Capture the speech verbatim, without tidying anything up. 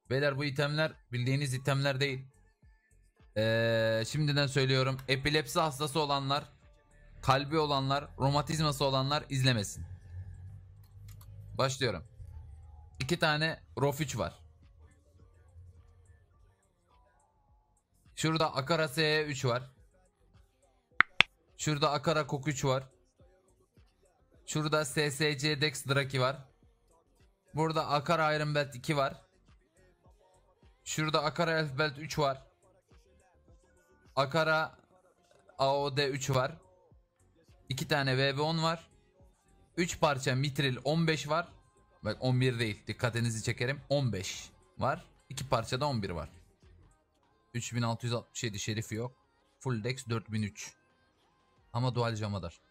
Beyler bu itemler bildiğiniz itemler değil. Ee, şimdiden söylüyorum. Epilepsi hastası olanlar, kalbi olanlar, romatizması olanlar izlemesin. Başlıyorum. İki tane Rof üç var. Şurada Akara S E üç var. Şurada Akara Kok üç var. Şurada S S C Dex Draki var. Burada Akara Iron Belt iki var. Şurada Akara Elf Belt üç var. Akara A O D üç var. iki tane V V on var. üç parça Mitril on beş var. Bak on bir değil. Dikkatinizi çekerim. on beş var. iki parçada on bir var. üç bin altı yüz altmış yedi şerifi yok. Full Dex dört bin üç. Ama dual Jamadar.